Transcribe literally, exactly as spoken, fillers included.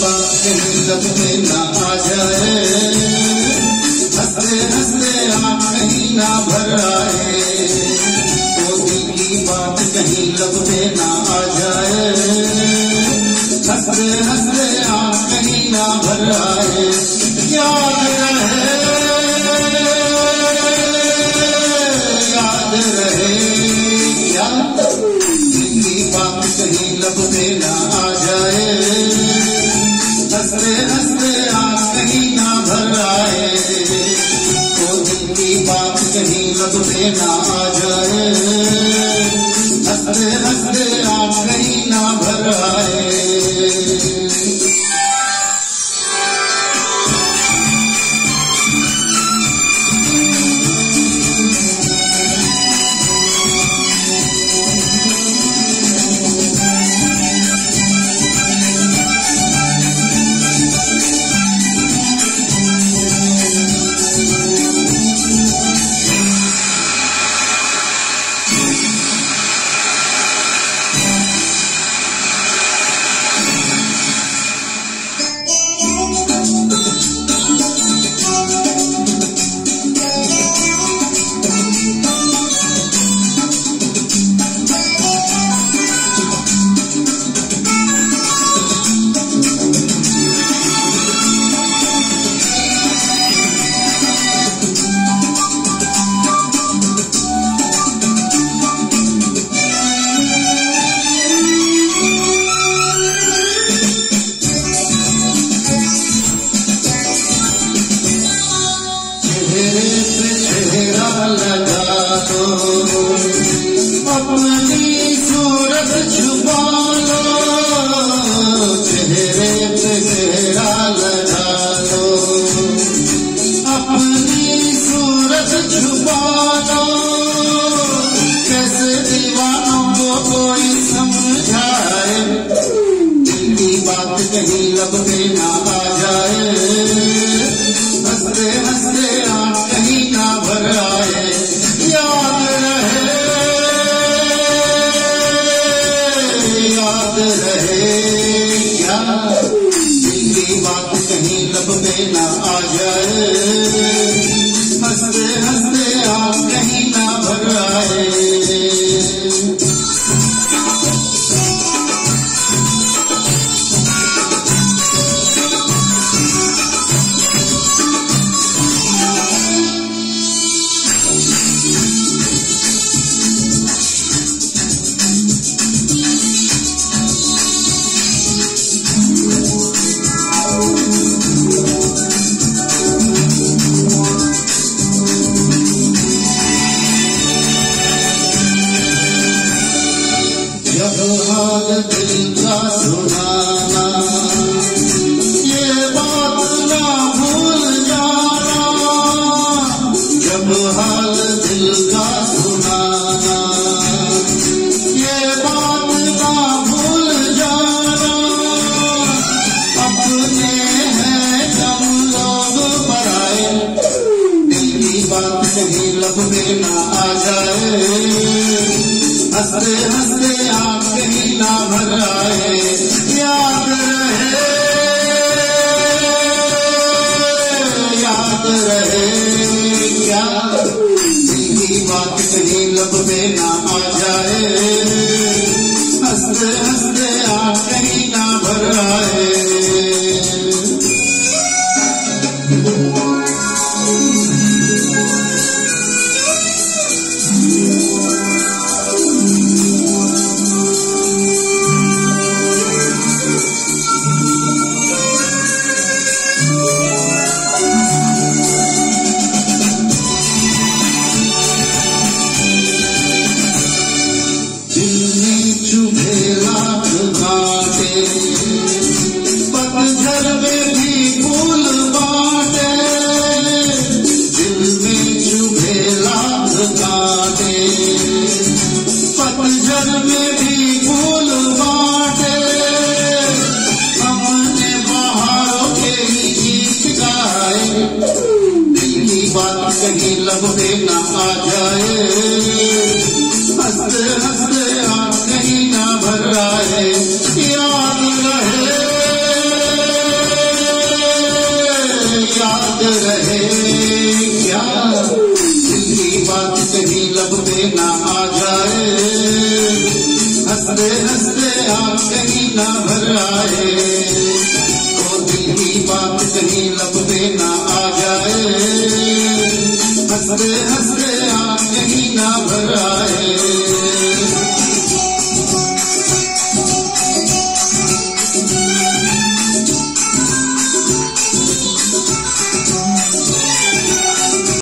बात कहीं लब पे ना आ जाए, हंसते हंसते आँख कहीं ना भर आए, तो दिल की बात कहीं लब पे ना आ जाए, हंसते हंसते आँख कहीं ना भर आए। याद रहे याद रहे क्या दिल की बात कहीं लब पे ना आ जाए, हंसते हंसते आँख कहीं ना भर आए, तो दिल की बात कहीं लब पे ना आ जाए, हंसते हंसते आँख कहीं ना भर आए। अपनी सूरत छुपा लो, चेहरे पे चेहरा लगा लो, अपनी सूरत छुपा लो, कैसे दीवानों को कोई समझाए, दिल की बात कहीं लब पे ना आ जाए, हंसते हंसते आँख कहीं ना भर आए। याद रहे याद रहे क्या दिल की बात कहीं लब पे ना आ जाए, हंसते हंसते आँख कहीं ना भर आए। जब हाल दिल का सुनाना, ये बात ना भूल जाना, जब हाल दिल का सुनाना, ये बात ना भूल जाना, अपने हैं हम लोग पराए, दिल की बात कहीं लब पे ना आ जाए, हंसते हंसते आँख कहीं ना भर आए। याद रहे याद रहे क्या दिल की बात कहीं लब पे ना आ जाए, हंसते हंसते आँख कहीं ना भर आए। पतझड़ में भी फूल बाटे, दिल में चुभे लाख कांटे, पतझड़ में भी फूल बाटे, हमने बहारों के ही गीत गाए, दिल की बात कहीं लब पे ना आ जाए, हंसते हंसते आँख कहीं ना भर आए। याद रहे ना आ जाए, हंसते हंसते आप कहीं ना भर आए, तो दिल की बात कहीं लब पे ना आ जाए, हंसते हंसते आप कहीं ना भर आए।